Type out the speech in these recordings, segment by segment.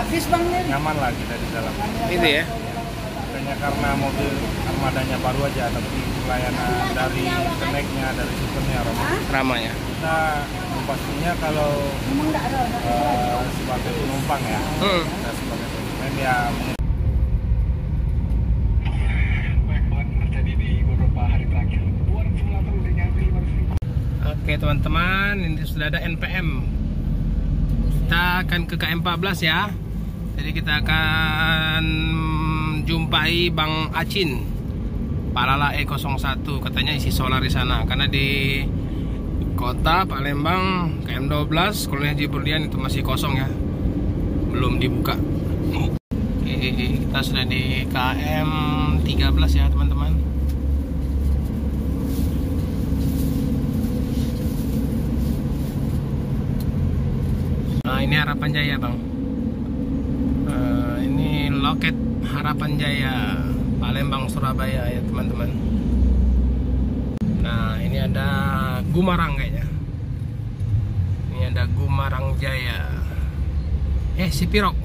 Habis bang nih. Nyaman lah kita di dalam. Itu ya. Hanya karena mobil armadanya baru aja, tapi pelayanan dari keneknya, dari supirnya Ramah ya. kita pastinya kalau sebagai penumpang ya, kita sebagai konsumen ya. Oke teman-teman, ini sudah ada NPM. Kita akan ke KM 14 ya. Jadi kita akan jumpai Bang Acin Palala E01. Katanya isi solar di sana. Karena di kota Palembang KM 12 Kolonel Haji Berlian itu masih kosong ya, belum dibuka. Oke, kita sudah di KM 13 ya teman-teman. Nah ini Harapan Jaya bang. Ini loket Harapan Jaya Palembang Surabaya ya teman-teman. Nah ini ada Gumarang kayaknya. Ini ada Gumarang Jaya. Sipirok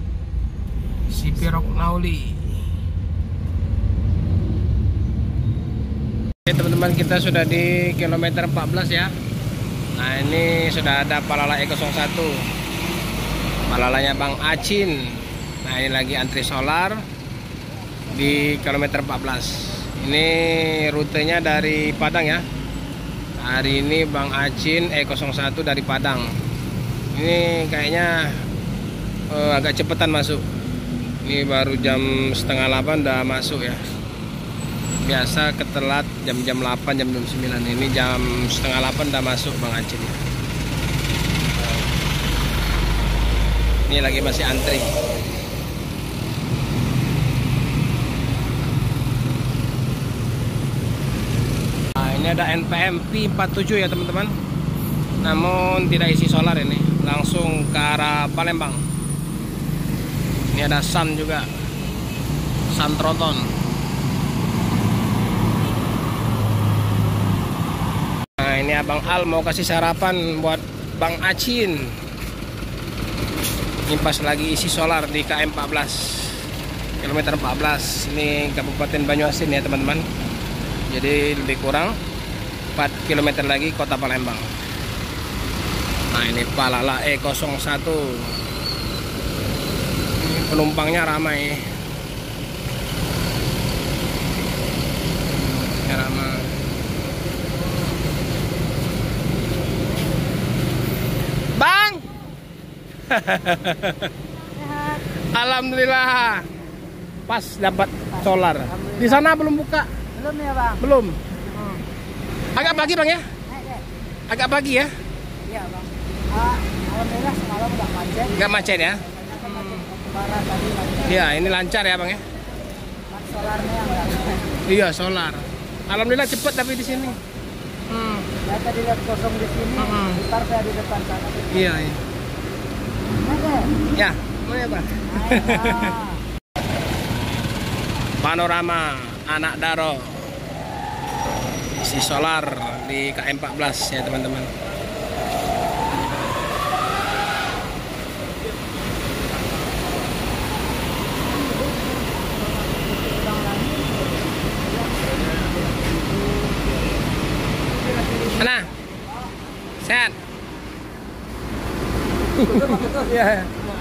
Nauli. Oke teman-teman, kita sudah di kilometer 14 ya. Nah ini sudah ada Palala E01, Palalanya Bang Acin. Nah ini lagi antri solar di kilometer 14. Ini rutenya dari Padang ya. Hari ini Bang Acin E01 dari Padang. Ini kayaknya agak cepetan masuk. Ini baru jam setengah 8 udah masuk ya. Biasa ketelat jam 8, jam 9. Ini jam setengah 8 udah masuk Bang Acin ya. Ini lagi masih antri. Nah, ini ada NPM P47 ya teman-teman. Namun tidak isi solar ini, langsung ke arah Palembang. Ini ada Sun juga, Sun Troton. Nah ini Abang Al mau kasih sarapan buat Bang Acin. Ini pas lagi isi solar di KM 14, kilometer 14. Ini Kabupaten Banyuasin ya teman-teman. Jadi lebih kurang 4 km lagi kota Palembang. Nah ini Palala E01. Penumpangnya ramai. Ramai. Bang. Alhamdulillah. Pas dapat solar. Di sana belum buka. Belum ya bang? Belum. Agak pagi bang ya? Agak pagi ya? Iya bang. Alhamdulillah semalam nggak macet. Nggak macet ya? Iya, ini lancar ya bang ya? Solarnya yang nggak. Iya solar. Alhamdulillah cepet tapi di sini. Ya tadi lihat kosong di sini. Ntar saya di depan sana. Iya. Ada. Ya, mau ya bang? Panorama Anak Daro isi solar di KM 14 ya teman-teman. Mana? Sehat? Ya.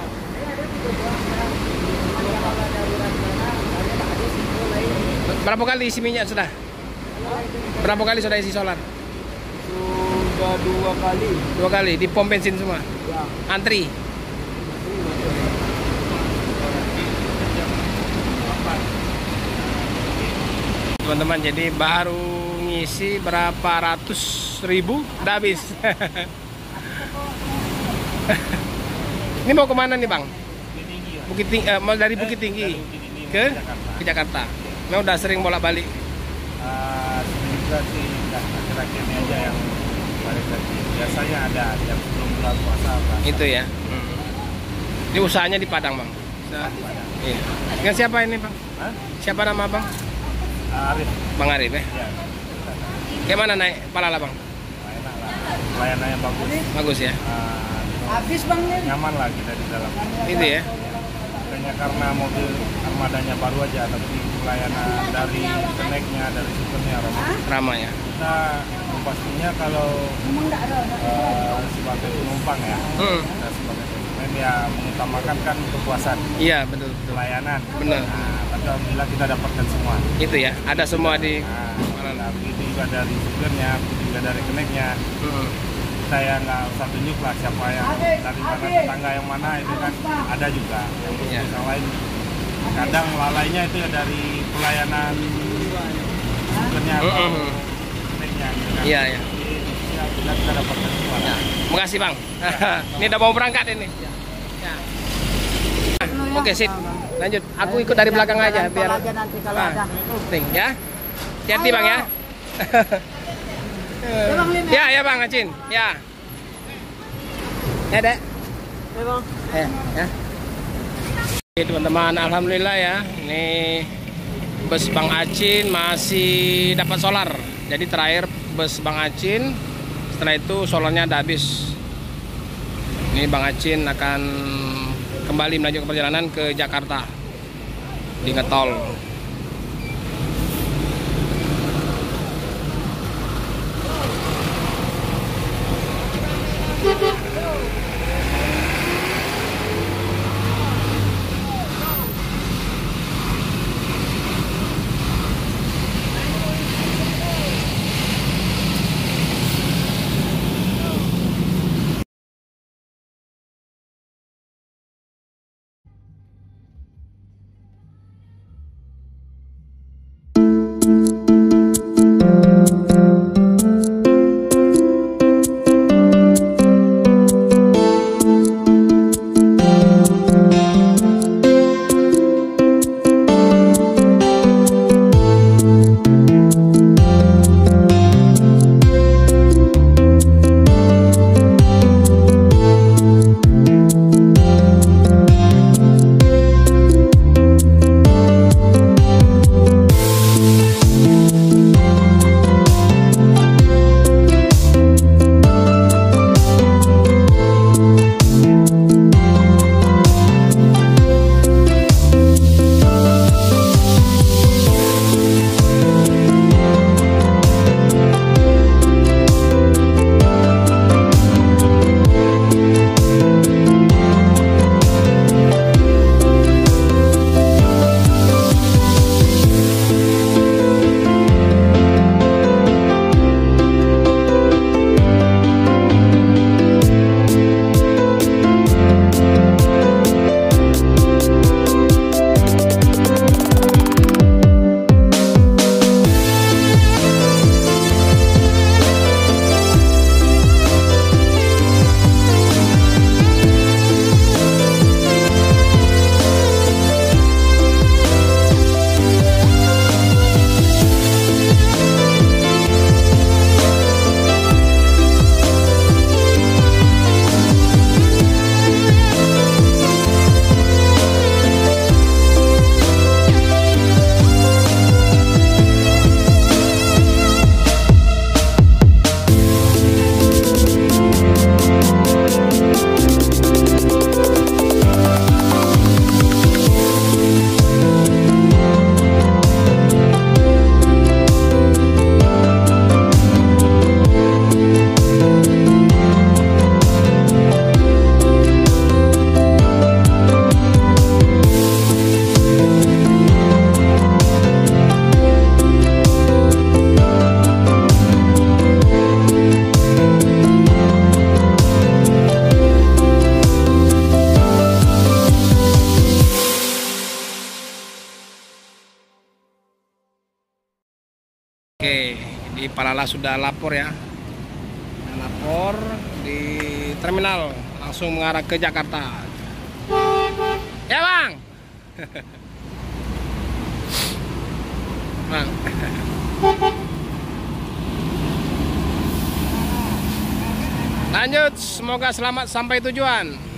Berapa kali isi minyak sudah? Berapa kali sudah isi solar? Sudah 2 kali. 2 kali di pom bensin semua. Ya. Antri. Teman-teman, jadi baru ngisi berapa ratus ribu udah habis. Ini mau kemana nih bang? Bukit Tinggi, mau dari Bukit Tinggi ke Jakarta. Memang udah sering bolak-balik. Juga sih akhir-akhir ini aja yang balik lagi. Biasanya ada yang sebelum bulan puasa kan. Itu ya. Ini usahanya di Padang bang. Iya. Dengan siapa ini bang? Hah? Siapa nama bang? Arif. Bang Arif ya. Ya. Gimana naik Palala bang? Enak lah. Pelayanannya bagus. Bagus ya. Habis bang nih. Nyaman lah kita di dalam. Itu ya. bukannya karena mobil armadanya baru aja, tapi pelayanan dari keneknya, dari supirnya ramah ya. Kita pastinya kalau sebagai penumpang ya, kita sebagai konsumen ya mengutamakan kan kepuasan. Iya betul. Pelayanan. Benar. Nah, tapi alhamdulillah kita dapatkan semua. Itu ya, ada semua di. Nah, begitu juga dari supirnya, begitu juga dari keneknya. Saya nggak usah tunjuk lah siapa yang dari mana tetangga yang mana, itu kan ada juga yang lain. Kadang lalainya itu ya dari pelayanan supirnya atau keneknya. Iya. Ya, kita dapatkan semua. Ya. Makasih Bang. Ini udah mau berangkat ini. Ya. Oke sip, lanjut. Aku ikut dari belakang aja biar. Nanti kalau ada. Penting ya. Hati-hati Bang ya. Ya Bang Acin. Ya. Ya Dek. Ya Bang. Ya. Oke teman-teman, alhamdulillah ya. Ini bus Bang Acin masih dapat solar. Jadi terakhir bus Bang Acin, setelah itu solarnya udah habis. Ini Bang Acin akan kembali melanjutkan perjalanan ke Jakarta di ngetol. Oke, di Palala sudah lapor ya. Lapor di terminal, langsung mengarah ke Jakarta. Ya Bang. Bang. Lanjut, semoga selamat sampai tujuan.